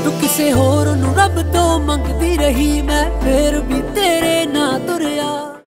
तू किसे होर नू रब तो मंगदी रही, मैं फिर भी तेरे ना तुरया।